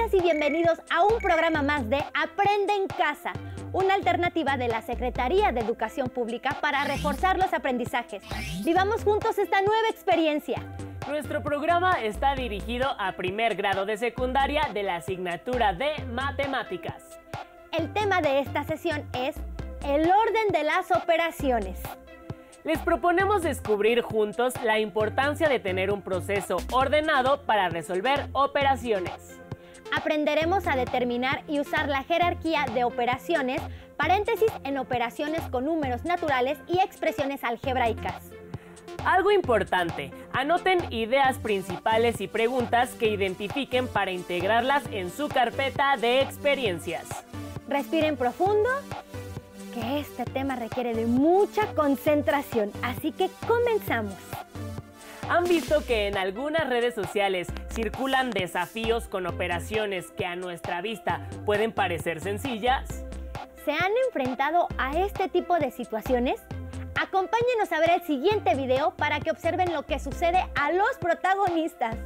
Bienvenidas y bienvenidos a un programa más de Aprende en Casa, una alternativa de la Secretaría de Educación Pública para reforzar los aprendizajes. Vivamos juntos esta nueva experiencia. Nuestro programa está dirigido a primer grado de secundaria de la asignatura de Matemáticas. El tema de esta sesión es el orden de las operaciones. Les proponemos descubrir juntos la importancia de tener un proceso ordenado para resolver operaciones. Aprenderemos a determinar y usar la jerarquía de operaciones, paréntesis en operaciones con números naturales y expresiones algebraicas. Algo importante, anoten ideas principales y preguntas que identifiquen para integrarlas en su carpeta de experiencias. Respiren profundo, que este tema requiere de mucha concentración, así que comenzamos. ¿Han visto que en algunas redes sociales circulan desafíos con operaciones que a nuestra vista pueden parecer sencillas? ¿Se han enfrentado a este tipo de situaciones? Acompáñenos a ver el siguiente video para que observen lo que sucede a los protagonistas.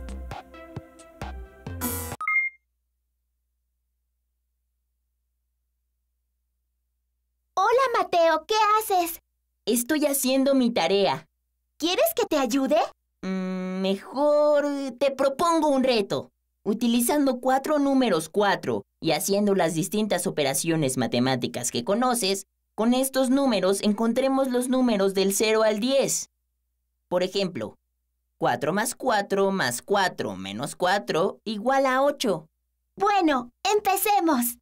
Hola, Mateo, ¿qué haces? Estoy haciendo mi tarea. ¿Quieres que te ayude? Mejor te propongo un reto. Utilizando 4 números 4 y haciendo las distintas operaciones matemáticas que conoces, con estos números encontremos los números del 0 al 10. Por ejemplo, 4 más 4 más 4 menos 4 igual a 8. Bueno, empecemos.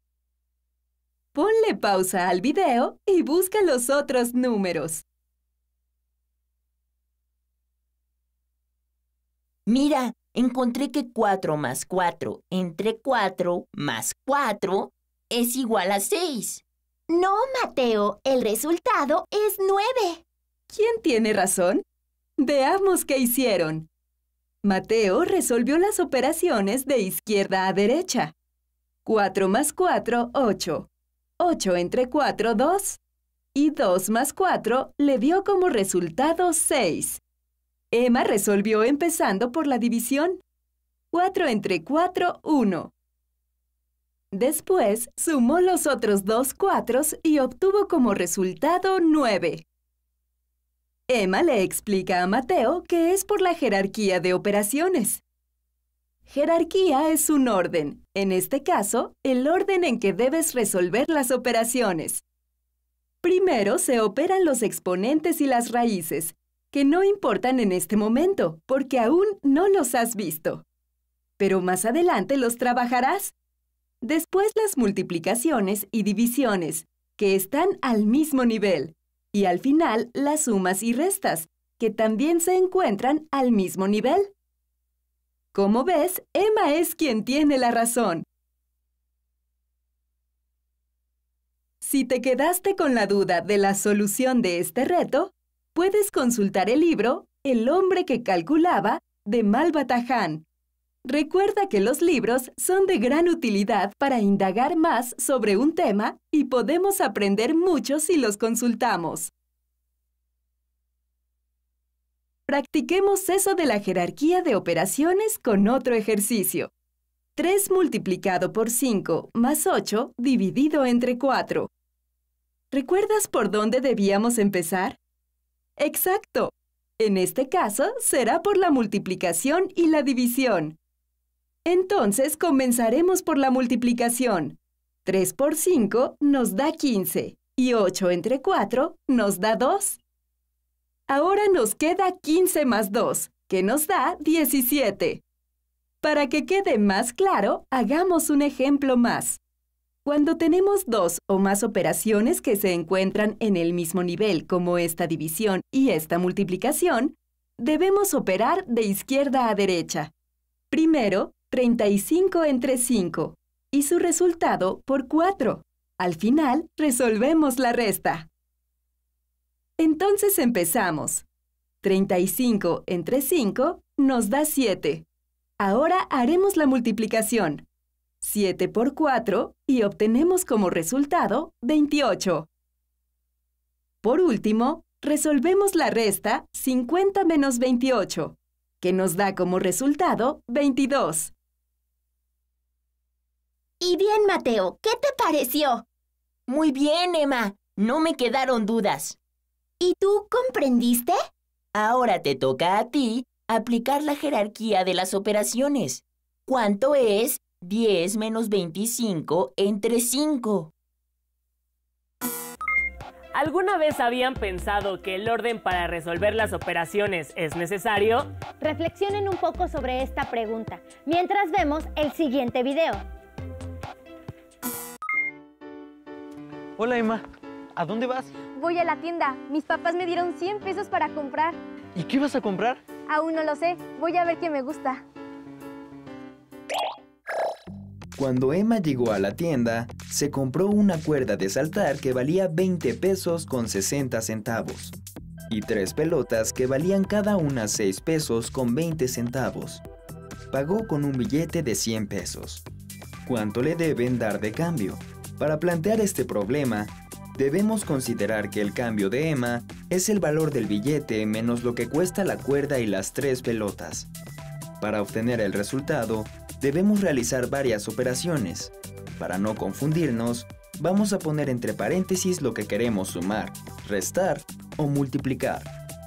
Ponle pausa al video y busca los otros números. Mira, encontré que 4 más 4 entre 4 más 4 es igual a 6. No, Mateo, el resultado es 9. ¿Quién tiene razón? Veamos qué hicieron. Mateo resolvió las operaciones de izquierda a derecha. 4 más 4, 8. 8 entre 4, 2. Y 2 más 4 le dio como resultado 6. Emma resolvió empezando por la división. 4 entre 4, 1. Después sumó los otros 2 cuatros y obtuvo como resultado 9. Emma le explica a Mateo que es por la jerarquía de operaciones. Jerarquía es un orden, en este caso, el orden en que debes resolver las operaciones. Primero se operan los exponentes y las raíces, que no importan en este momento, porque aún no los has visto. Pero más adelante los trabajarás. Después las multiplicaciones y divisiones, que están al mismo nivel. Y al final las sumas y restas, que también se encuentran al mismo nivel. Como ves, Emma es quien tiene la razón. Si te quedaste con la duda de la solución de este reto, puedes consultar el libro El hombre que calculaba de Malva Tahan. Recuerda que los libros son de gran utilidad para indagar más sobre un tema y podemos aprender mucho si los consultamos. Practiquemos eso de la jerarquía de operaciones con otro ejercicio. 3 multiplicado por 5 más 8 dividido entre 4. ¿Recuerdas por dónde debíamos empezar? ¡Exacto! En este caso será por la multiplicación y la división. Entonces comenzaremos por la multiplicación. 3 por 5 nos da 15 y 8 entre 4 nos da 2. Ahora nos queda 15 más 2, que nos da 17. Para que quede más claro, hagamos un ejemplo más. Cuando tenemos 2 o más operaciones que se encuentran en el mismo nivel, como esta división y esta multiplicación, debemos operar de izquierda a derecha. Primero, 35 entre 5, y su resultado por 4. Al final, resolvemos la resta. Entonces empezamos. 35 entre 5 nos da 7. Ahora haremos la multiplicación. 7 por 4 y obtenemos como resultado 28. Por último, resolvemos la resta 50 menos 28, que nos da como resultado 22. Y bien, Mateo, ¿qué te pareció? Muy bien, Emma. No me quedaron dudas. ¿Y tú comprendiste? Ahora te toca a ti aplicar la jerarquía de las operaciones. ¿Cuánto es 10 menos 25 entre 5? ¿Alguna vez habían pensado que el orden para resolver las operaciones es necesario? Reflexionen un poco sobre esta pregunta mientras vemos el siguiente video. Hola, Emma. ¿A dónde vas? Voy a la tienda. Mis papás me dieron 100 pesos para comprar. ¿Y qué vas a comprar? Aún no lo sé. Voy a ver qué me gusta. Cuando Emma llegó a la tienda, se compró una cuerda de saltar que valía 20 pesos con 60 centavos y 3 pelotas que valían cada una 6 pesos con 20 centavos. Pagó con un billete de 100 pesos. ¿Cuánto le deben dar de cambio? Para plantear este problema, debemos considerar que el cambio de Emma es el valor del billete menos lo que cuesta la cuerda y las 3 pelotas. Para obtener el resultado, debemos realizar varias operaciones. Para no confundirnos, vamos a poner entre paréntesis lo que queremos sumar, restar o multiplicar.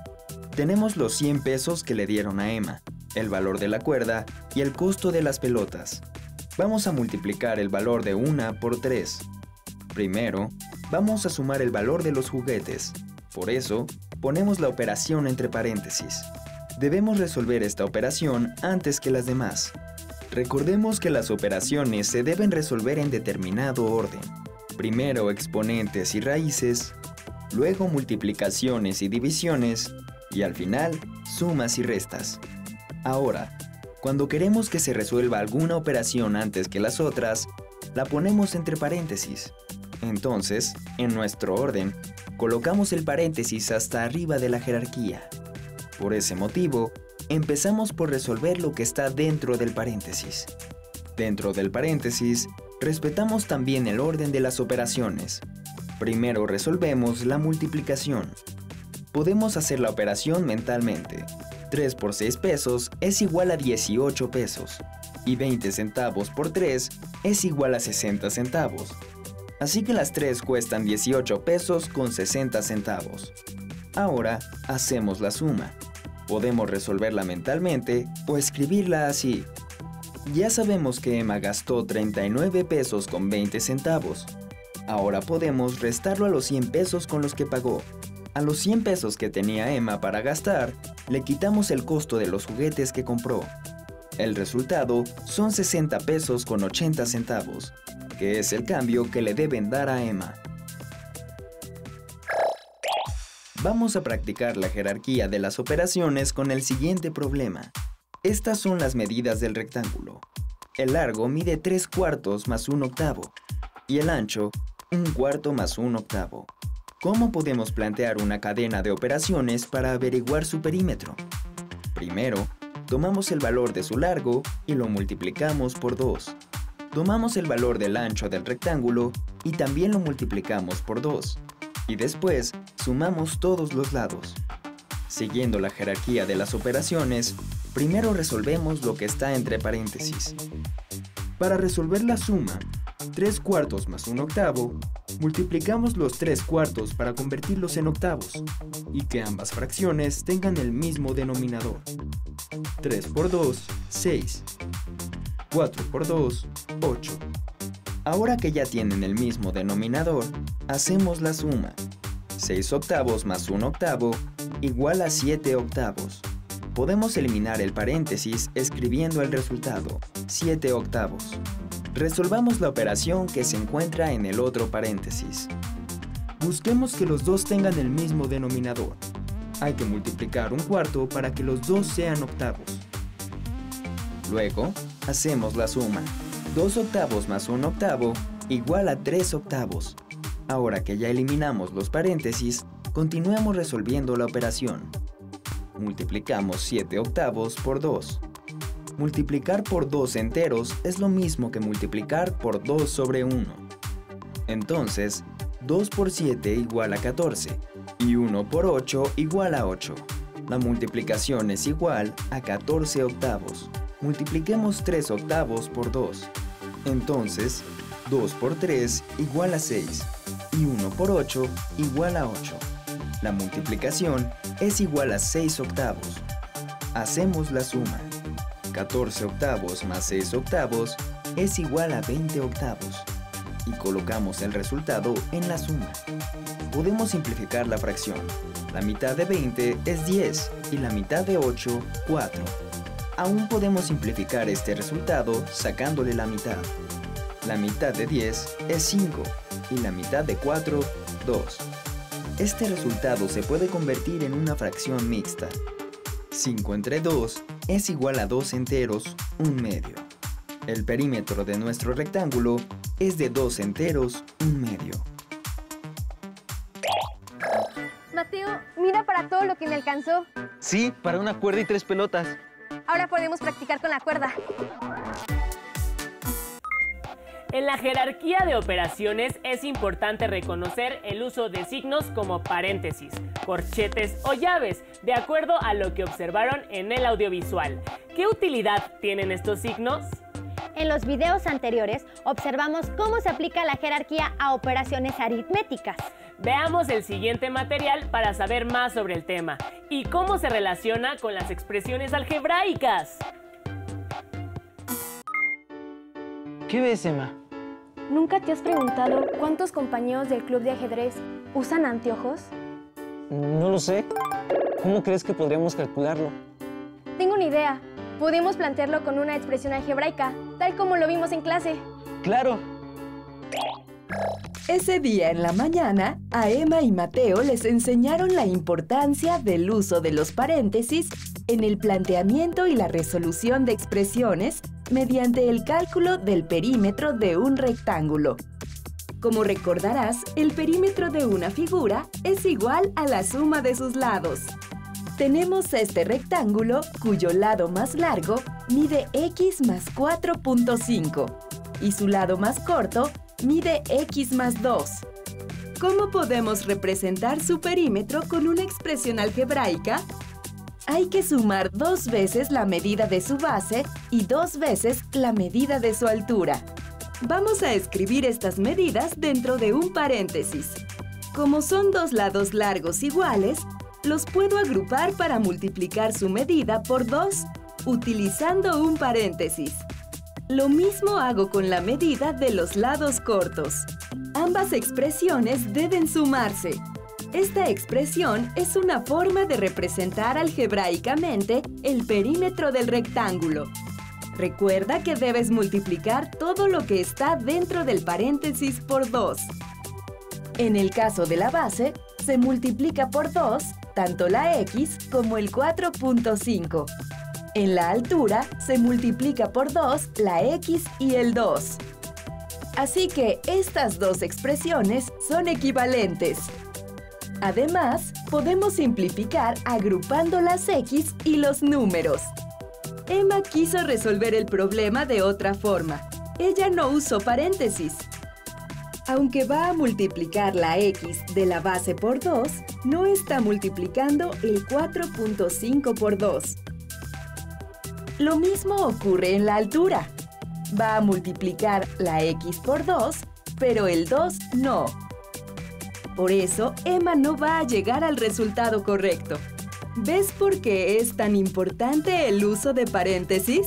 Tenemos los 100 pesos que le dieron a Emma, el valor de la cuerda y el costo de las pelotas. Vamos a multiplicar el valor de una por 3. Primero, vamos a sumar el valor de los juguetes. Por eso, ponemos la operación entre paréntesis. Debemos resolver esta operación antes que las demás. Recordemos que las operaciones se deben resolver en determinado orden. Primero exponentes y raíces, luego multiplicaciones y divisiones, y al final, sumas y restas. Ahora, cuando queremos que se resuelva alguna operación antes que las otras, la ponemos entre paréntesis. Entonces, en nuestro orden, colocamos el paréntesis hasta arriba de la jerarquía. Por ese motivo, empezamos por resolver lo que está dentro del paréntesis. Dentro del paréntesis, respetamos también el orden de las operaciones. Primero resolvemos la multiplicación. Podemos hacer la operación mentalmente. 3 por 6 pesos es igual a 18 pesos. Y 20 centavos por 3 es igual a 60 centavos. Así que las 3 cuestan 18 pesos con 60 centavos. Ahora hacemos la suma. Podemos resolverla mentalmente o escribirla así. Ya sabemos que Emma gastó 39 pesos con 20 centavos. Ahora podemos restarlo a los 100 pesos con los que pagó. A los 100 pesos que tenía Emma para gastar, le quitamos el costo de los juguetes que compró. El resultado son 60 pesos con 80 centavos, que es el cambio que le deben dar a Emma. Vamos a practicar la jerarquía de las operaciones con el siguiente problema. Estas son las medidas del rectángulo. El largo mide 3/4 más 1/8 y el ancho 1/4 más 1/8. ¿Cómo podemos plantear una cadena de operaciones para averiguar su perímetro? Primero, tomamos el valor de su largo y lo multiplicamos por 2. Tomamos el valor del ancho del rectángulo y también lo multiplicamos por 2. Y después, sumamos todos los lados. Siguiendo la jerarquía de las operaciones, primero resolvemos lo que está entre paréntesis. Para resolver la suma, 3/4 más 1/8, multiplicamos los 3/4 para convertirlos en octavos y que ambas fracciones tengan el mismo denominador. 3 por 2, 6. 4 por 2, 8. Ahora que ya tienen el mismo denominador, hacemos la suma. 6/8 más 1/8 igual a 7/8. Podemos eliminar el paréntesis escribiendo el resultado, 7/8. Resolvamos la operación que se encuentra en el otro paréntesis. Busquemos que los dos tengan el mismo denominador. Hay que multiplicar 1/4 para que los dos sean octavos. Luego, hacemos la suma. 2/8 más 1/8 igual a 3/8. Ahora que ya eliminamos los paréntesis, continuemos resolviendo la operación. Multiplicamos 7/8 por 2. Multiplicar por 2 enteros es lo mismo que multiplicar por 2 sobre 1. Entonces, 2 por 7 igual a 14 y 1 por 8 igual a 8. La multiplicación es igual a 14/8. Multipliquemos 3/8 por 2. Entonces, 2 por 3 igual a 6 y 1 por 8 igual a 8. La multiplicación es igual a 6 octavos. Hacemos la suma. 14 octavos más 6 octavos es igual a 20 octavos. Y colocamos el resultado en la suma. Podemos simplificar la fracción. La mitad de 20 es 10 y la mitad de 8, 4. Aún podemos simplificar este resultado sacándole la mitad. La mitad de 10 es 5 y la mitad de 4, 2. Este resultado se puede convertir en una fracción mixta. 5 entre 2 es igual a 2 enteros, 1/2. El perímetro de nuestro rectángulo es de 2 enteros, 1/2. Mateo, mira para todo lo que me alcanzó. Sí, para una cuerda y 3 pelotas. Ahora podemos practicar con la cuerda. En la jerarquía de operaciones es importante reconocer el uso de signos como paréntesis, corchetes o llaves, de acuerdo a lo que observaron en el audiovisual. ¿Qué utilidad tienen estos signos? En los videos anteriores observamos cómo se aplica la jerarquía a operaciones aritméticas. Veamos el siguiente material para saber más sobre el tema y cómo se relaciona con las expresiones algebraicas. ¿Qué ves, Emma? ¿Nunca te has preguntado cuántos compañeros del club de ajedrez usan anteojos? No lo sé. ¿Cómo crees que podríamos calcularlo? Tengo una idea. Podemos plantearlo con una expresión algebraica, tal como lo vimos en clase. ¡Claro! Ese día en la mañana, a Emma y Mateo les enseñaron la importancia del uso de los paréntesis en el planteamiento y la resolución de expresiones mediante el cálculo del perímetro de un rectángulo. Como recordarás, el perímetro de una figura es igual a la suma de sus lados. Tenemos este rectángulo cuyo lado más largo mide x más 4.5 y su lado más corto mide x más 2. ¿Cómo podemos representar su perímetro con una expresión algebraica? Hay que sumar 2 veces la medida de su base y 2 veces la medida de su altura. Vamos a escribir estas medidas dentro de un paréntesis. Como son 2 lados largos iguales, los puedo agrupar para multiplicar su medida por 2, utilizando un paréntesis. Lo mismo hago con la medida de los lados cortos. Ambas expresiones deben sumarse. Esta expresión es una forma de representar algebraicamente el perímetro del rectángulo. Recuerda que debes multiplicar todo lo que está dentro del paréntesis por 2. En el caso de la base, se multiplica por 2 tanto la x como el 4.5. En la altura, se multiplica por 2 la x y el 2. Así que estas dos expresiones son equivalentes. Además, podemos simplificar agrupando las x y los números. Emma quiso resolver el problema de otra forma. Ella no usó paréntesis. Aunque va a multiplicar la x de la base por 2, no está multiplicando el 4.5 por 2. Lo mismo ocurre en la altura. Va a multiplicar la x por 2, pero el 2 no. Por eso, Emma no va a llegar al resultado correcto. ¿Ves por qué es tan importante el uso de paréntesis?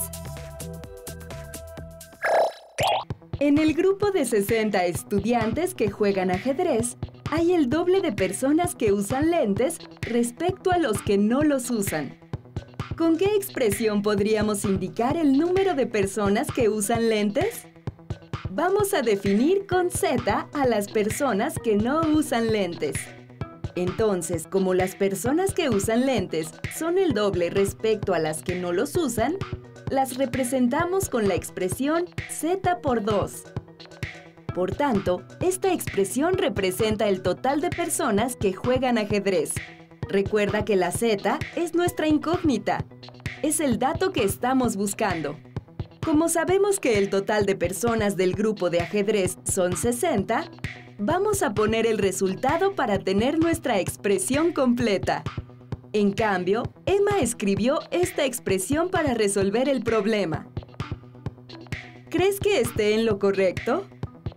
En el grupo de 60 estudiantes que juegan ajedrez, hay el doble de personas que usan lentes respecto a los que no los usan. ¿Con qué expresión podríamos indicar el número de personas que usan lentes? Vamos a definir con Z a las personas que no usan lentes. Entonces, como las personas que usan lentes son el doble respecto a las que no los usan, las representamos con la expresión Z por 2. Por tanto, esta expresión representa el total de personas que juegan ajedrez. Recuerda que la Z es nuestra incógnita. Es el dato que estamos buscando. Como sabemos que el total de personas del grupo de ajedrez son 60, vamos a poner el resultado para tener nuestra expresión completa. En cambio, Emma escribió esta expresión para resolver el problema. ¿Crees que esté en lo correcto?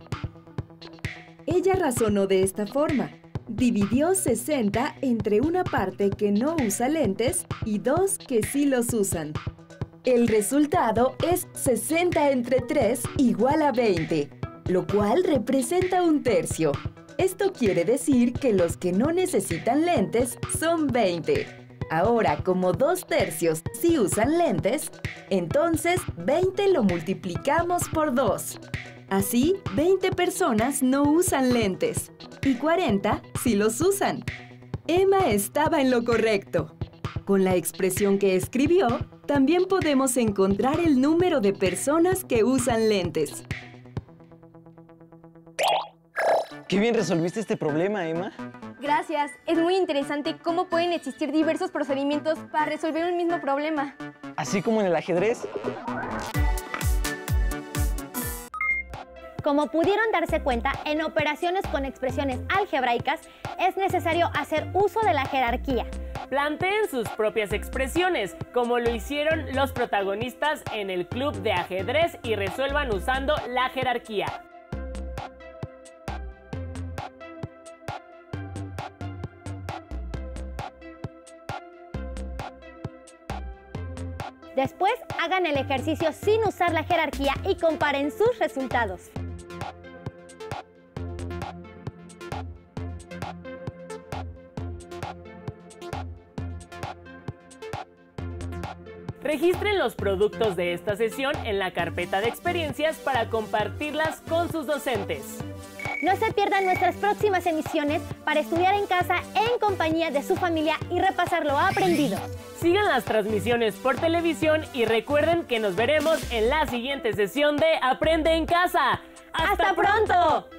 Ella razonó de esta forma. Dividió 60 entre una parte que no usa lentes y 2 que sí los usan. El resultado es 60 entre 3 igual a 20, lo cual representa un tercio. Esto quiere decir que los que no necesitan lentes son 20. Ahora, como 2 tercios sí usan lentes, entonces 20 lo multiplicamos por 2. Así, 20 personas no usan lentes y 40 sí los usan. Emma estaba en lo correcto. Con la expresión que escribió, también podemos encontrar el número de personas que usan lentes. Qué bien resolviste este problema, Emma. Gracias. Es muy interesante cómo pueden existir diversos procedimientos para resolver un mismo problema. Así como en el ajedrez. Como pudieron darse cuenta, en operaciones con expresiones algebraicas es necesario hacer uso de la jerarquía. Planteen sus propias expresiones, como lo hicieron los protagonistas en el club de ajedrez, y resuelvan usando la jerarquía. Después, hagan el ejercicio sin usar la jerarquía y comparen sus resultados. Registren los productos de esta sesión en la carpeta de experiencias para compartirlas con sus docentes. No se pierdan nuestras próximas emisiones para estudiar en casa en compañía de su familia y repasar lo aprendido. Sigan las transmisiones por televisión y recuerden que nos veremos en la siguiente sesión de Aprende en Casa. ¡Hasta pronto!